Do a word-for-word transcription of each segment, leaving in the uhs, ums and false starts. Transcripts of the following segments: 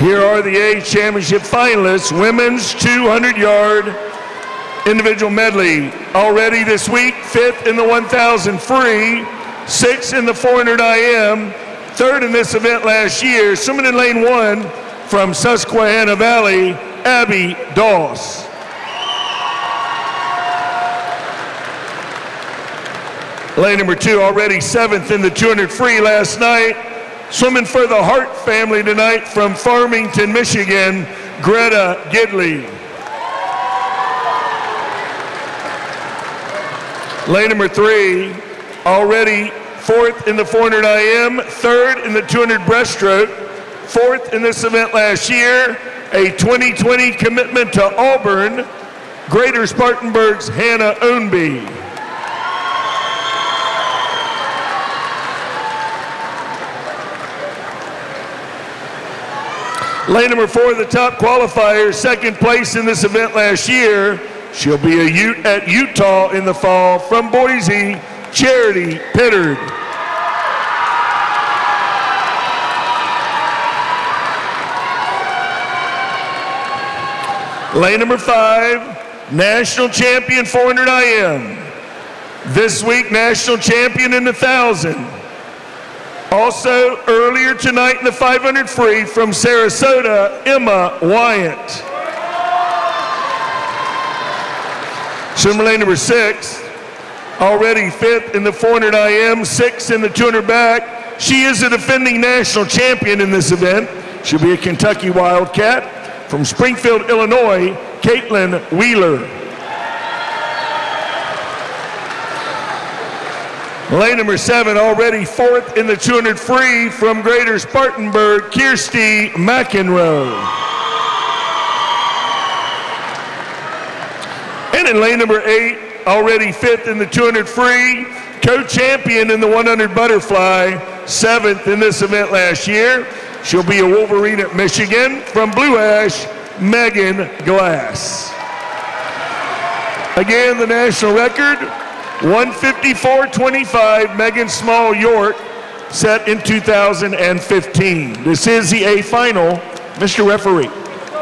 Here are the A Championship finalists, women's two hundred yard individual medley. Already this week, fifth in the one thousand free, sixth in the four hundred I M, third in this event last year, swimming in lane one from Susquehanna Valley, Abby Doss. Lane number two, already seventh in the two hundred free last night, swimming for the Hart family tonight from Farmington, Michigan, Greta Gidley. Lane number three, already fourth in the four hundred I M, third in the two hundred breaststroke, fourth in this event last year, a twenty twenty commitment to Auburn, Greater Spartanburg's Hannah Ownby. Lane number four, the top qualifier, second place in this event last year. She'll be a Ute at Utah in the fall from Boise, Charity Pittard. Lane number five, national champion four hundred I M. This week, national champion in the one thousand. Also, earlier tonight in the five hundred free from Sarasota, Emma Wyant. Swimmer lane number six, already fifth in the four hundred I M, sixth in the two hundred back. She is a defending national champion in this event. She'll be a Kentucky Wildcat from Springfield, Illinois, Caitlin Wheeler. Lane number seven, already fourth in the two hundred free from Greater Spartanburg, Kirsty McEnroe. And in lane number eight, already fifth in the two hundred free, co-champion in the one hundred butterfly, seventh in this event last year. She'll be a Wolverine at Michigan from Blue Ash, Megan Glass. Again, the national record, one fifty-four twenty-five, Megan Small York, set in two thousand fifteen. This is the A final. Mister Referee.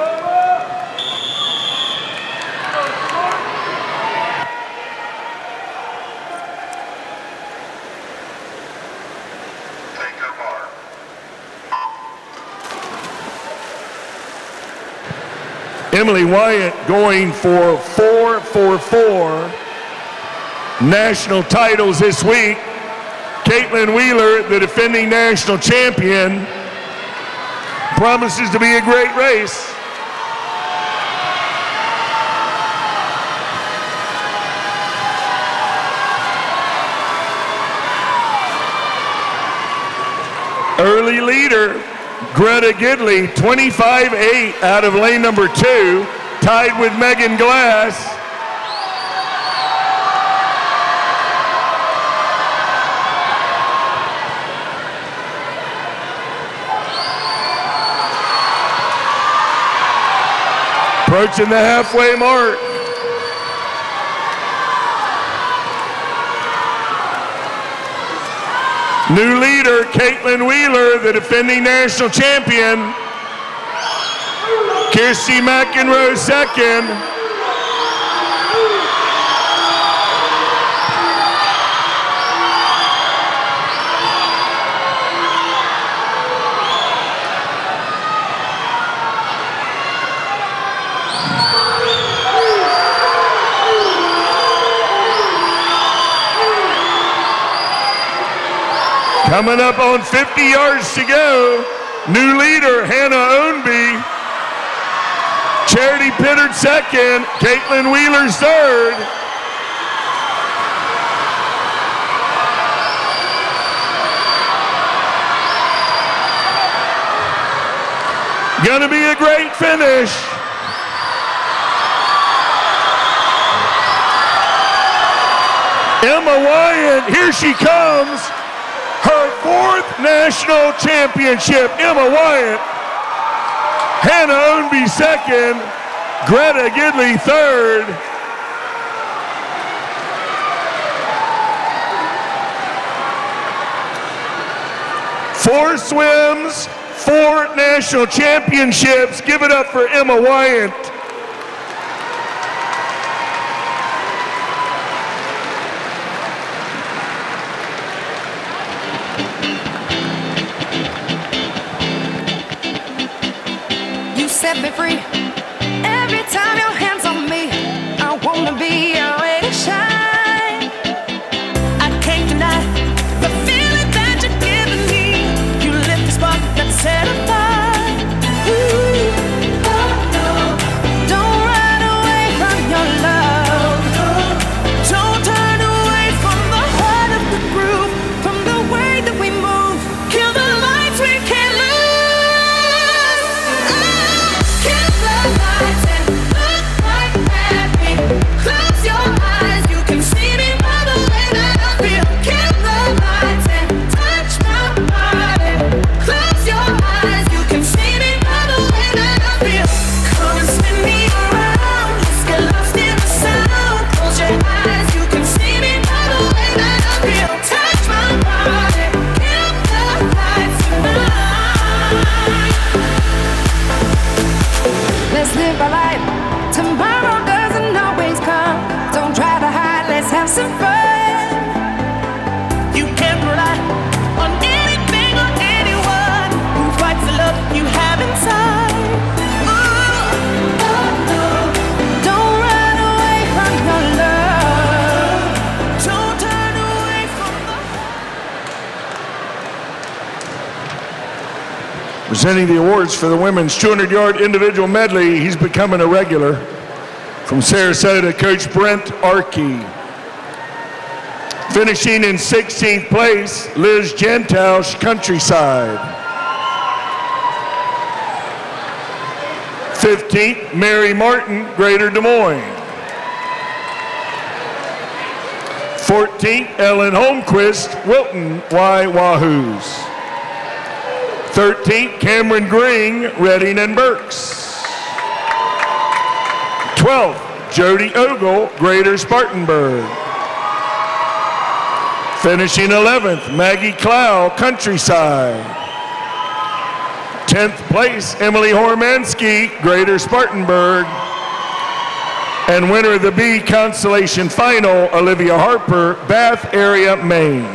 Emily Wyant going for four for four. National titles this week. Caitlin Wheeler, the defending national champion, promises to be a great race. Early leader, Greta Gidley, twenty-five eight out of lane number two, tied with Megan Glass. Approaching the halfway mark. New leader, Caitlin Wheeler, the defending national champion. Kirsty McEnroe second. Coming up on fifty yards to go, new leader, Hannah Ownby. Charity Pittard second, Caitlin Wheeler's third. Gonna be a great finish. Emma Wyant, here she comes. Her fourth national championship. Emma Wyant, Hannah Ownby second, Greta Gidley third. Four swims, four national championships. Give it up for Emma Wyant. You set me free. Every time your hands on me, I wanna be your way to shine. I can't deny the feeling that you're giving me. You lit the spark that set it fire. Ooh, oh no. Don't run away from your love. Don't turn away from the heart of the groove, from the way that we move. Kill the lights, we can't lose. Ah, kill the lights and look right at me. Close your eyes, you can see me by the way that I feel. Kill the lights and touch my body. Close your eyes, you can see me by the way that I feel. Come and spin me around, just get lost in the sound. Close your eyes, you can see me by the way that I feel. Touch my body, kill the lights tonight. Let's live our life. Tomorrow doesn't always come. Don't try to hide, let's have some fun. You can't rely on anything or anyone who fights the love you have inside. Ooh, oh no. Don't run away from your love. Don't turn away from the Presenting the awards for the women's two hundred yard individual medley, he's becoming a regular. From Sarasota, Coach Brent Arkey. Finishing in sixteenth place, Liz Gentausch, Countryside. fifteenth, Mary Martin, Greater Des Moines. fourteenth, Ellen Holmquist, Wilton, Y Wahoos. thirteenth, Cameron Green, Redding and Berks. twelfth, Jody Ogle, Greater Spartanburg. Finishing eleventh, Maggie Clow, Countryside. tenth place, Emily Hormansky, Greater Spartanburg. And winner of the B Constellation Final, Olivia Harper, Bath Area, Maine.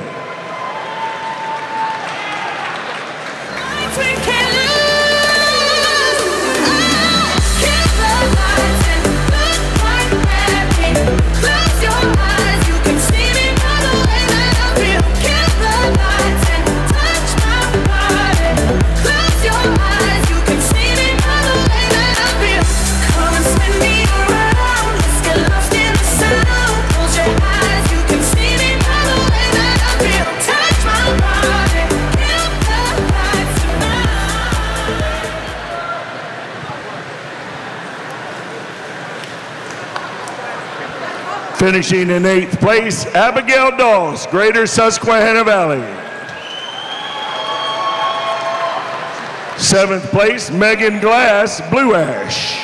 we can't lose. Ah, kill the lights and look right at me. Close your eyes, you can see me by the way that I feel. Kill the lights and touch my body. Close your eyes, you can see me by the way that I feel. Come and spin me around, let's get lost in the sound. Close your eyes, you can see me by the way that I feel. Touch my body, kill the lights tonight. Finishing in eighth place, Abigail Dawes, Greater Susquehanna Valley. Seventh place, Megan Glass, Blue Ash.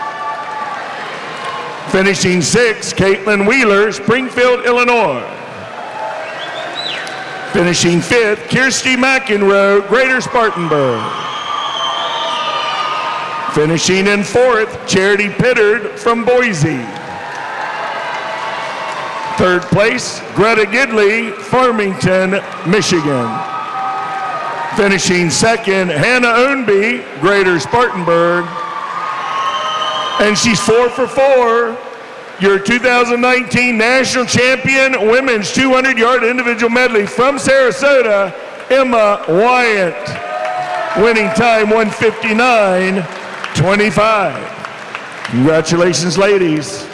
Finishing sixth, Caitlin Wheeler, Springfield, Illinois. Finishing fifth, Kirsty McEnroe, Greater Spartanburg. Finishing in fourth, Charity Pittard from Boise. Third place, Greta Gidley, Farmington, Michigan. Finishing second, Hannah Ownby, Greater Spartanburg. And she's four for four. Your two thousand nineteen National Champion Women's two hundred yard individual medley from Sarasota, Emma Wyant. Winning time one fifty-nine twenty-five. Congratulations, ladies.